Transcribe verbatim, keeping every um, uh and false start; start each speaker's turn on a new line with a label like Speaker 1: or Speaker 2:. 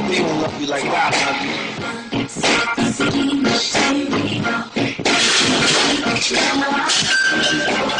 Speaker 1: They don't love you like I love you.
Speaker 2: Sexy material.